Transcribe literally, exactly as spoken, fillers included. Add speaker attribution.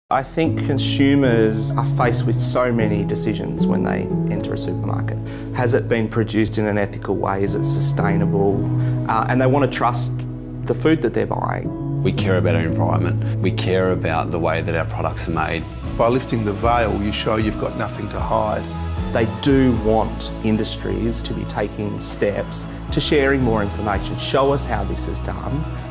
Speaker 1: I think consumers are faced with so many decisions when they enter a supermarket. Has it been produced in an ethical way? Is it sustainable? Uh, and they want to trust the food that they're buying.
Speaker 2: We care about our environment. We care about the way that our products are made.
Speaker 3: By lifting the veil, you show you've got nothing to hide.
Speaker 1: They do want industries to be taking steps to sharing more information. Show us how this is done.